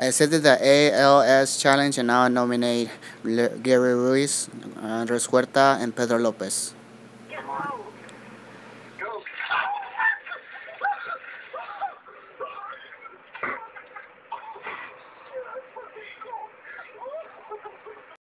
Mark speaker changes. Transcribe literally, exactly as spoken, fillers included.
Speaker 1: I accepted the A L S challenge and now I nominate Le- Gary Ruiz, Andres Huerta, and Pedro Lopez.